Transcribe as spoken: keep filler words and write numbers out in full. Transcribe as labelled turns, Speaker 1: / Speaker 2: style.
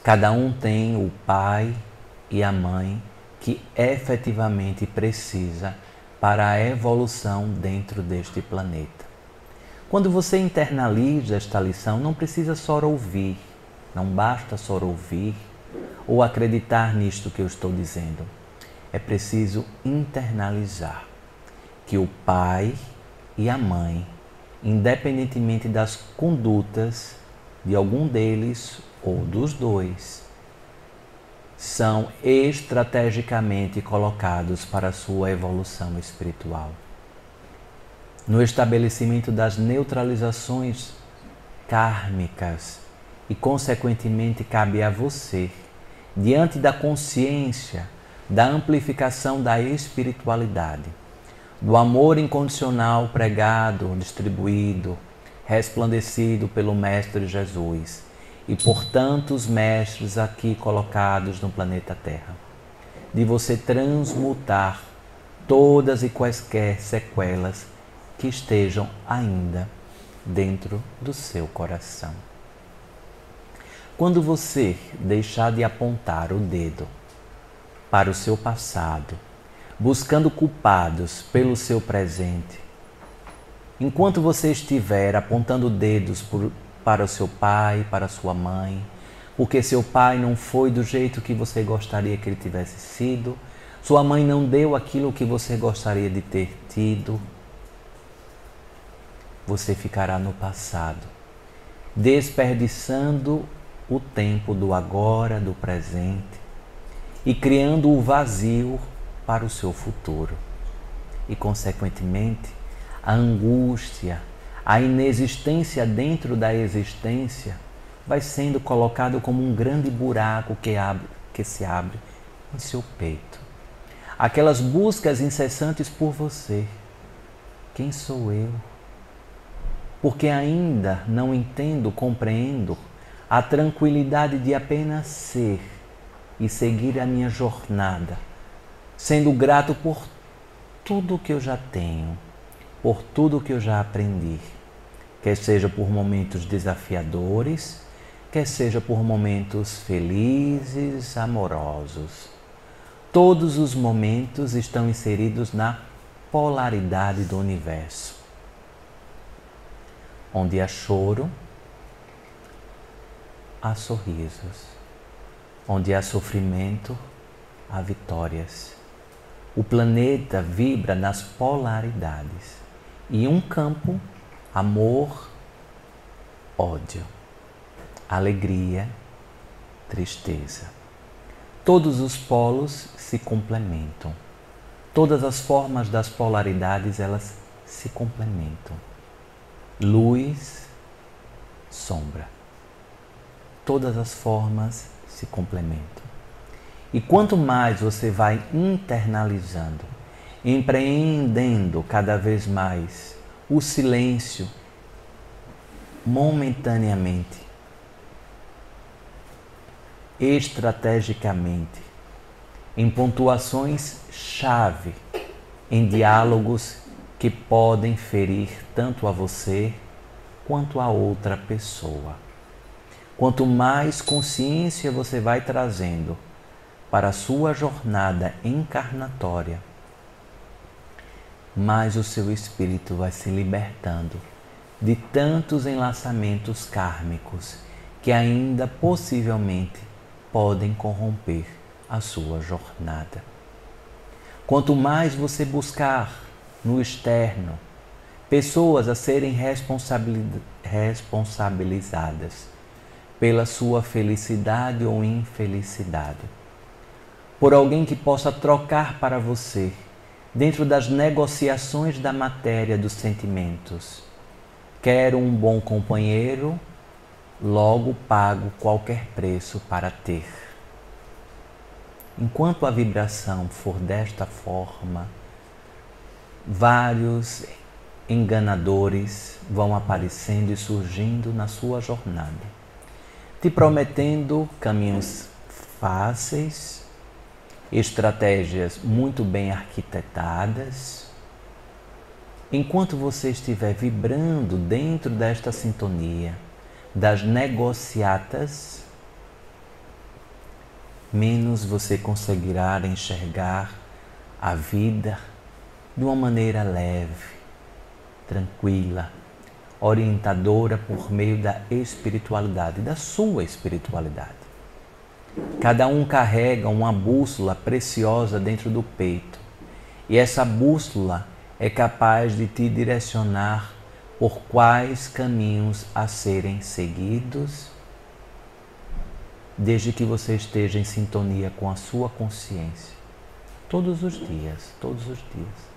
Speaker 1: Cada um tem o pai e a mãe que efetivamente precisa para a evolução dentro deste planeta. Quando você internaliza esta lição, não precisa só ouvir, não basta só ouvir ou acreditar nisto que eu estou dizendo. É preciso internalizar que o pai e a mãe, independentemente das condutas de algum deles ou dos dois, são estrategicamente colocados para a sua evolução espiritual. No estabelecimento das neutralizações kármicas e, consequentemente, cabe a você, diante da consciência, da amplificação da espiritualidade, do amor incondicional pregado, distribuído, resplandecido pelo Mestre Jesus e por tantos mestres aqui colocados no planeta Terra, de você transmutar todas e quaisquer sequelas que estejam ainda dentro do seu coração. Quando você deixar de apontar o dedo para o seu passado, buscando culpados pelo seu presente, enquanto você estiver apontando dedos por, para o seu pai, para a sua mãe, porque seu pai não foi do jeito que você gostaria que ele tivesse sido, sua mãe não deu aquilo que você gostaria de ter tido, você ficará no passado, desperdiçando o tempo do agora, do presente, e criando o vazio para o seu futuro. E, consequentemente, a angústia, a inexistência dentro da existência vai sendo colocado como um grande buraco que, abre, que se abre em seu peito. Aquelas buscas incessantes por você. Quem sou eu? Porque ainda não entendo, compreendo a tranquilidade de apenas ser e seguir a minha jornada, sendo grato por tudo que eu já tenho, por tudo que eu já aprendi, quer seja por momentos desafiadores, quer seja por momentos felizes, amorosos. Todos os momentos estão inseridos na polaridade do universo, onde há choro, há sorrisos, onde há sofrimento, há vitórias. O planeta vibra nas polaridades. E um campo, amor, ódio, alegria, tristeza. Todos os polos se complementam. Todas as formas das polaridades, elas se complementam. Luz, sombra. Todas as formas se complementam. E quanto mais você vai internalizando, empreendendo cada vez mais o silêncio, momentaneamente, estrategicamente, em pontuações-chave, em diálogos que podem ferir tanto a você quanto a outra pessoa. Quanto mais consciência você vai trazendo para a sua jornada encarnatória, mais o seu espírito vai se libertando de tantos enlaçamentos kármicos que ainda possivelmente podem corromper a sua jornada. Quanto mais você buscar no externo pessoas a serem responsabilizadas pela sua felicidade ou infelicidade, por alguém que possa trocar para você, dentro das negociações da matéria dos sentimentos, quero um bom companheiro, logo pago qualquer preço para ter. Enquanto a vibração for desta forma, vários enganadores vão aparecendo e surgindo na sua jornada, te prometendo caminhos fáceis, estratégias muito bem arquitetadas. Enquanto você estiver vibrando dentro desta sintonia das negociatas, menos você conseguirá enxergar a vida de uma maneira leve, tranquila, orientadora por meio da espiritualidade, da sua espiritualidade. Cada um carrega uma bússola preciosa dentro do peito, e essa bússola é capaz de te direcionar por quais caminhos a serem seguidos, desde que você esteja em sintonia com a sua consciência, todos os dias, todos os dias.